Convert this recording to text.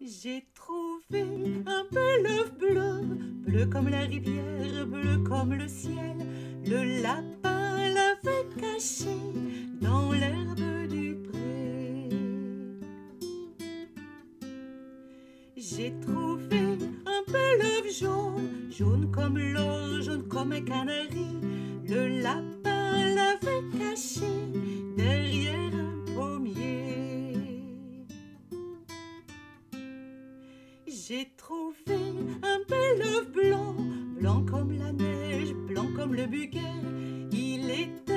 J'ai trouvé un bel œuf bleu, bleu comme la rivière, bleu comme le ciel. Le lapin l'avait caché dans l'herbe du pré. J'ai trouvé un bel œuf jaune, jaune comme l'or, jaune comme un canari. Le lapin l'avait caché derrière un pommier. J'ai trouvé un bel œuf blanc, blanc comme la neige, blanc comme le buguet. Il était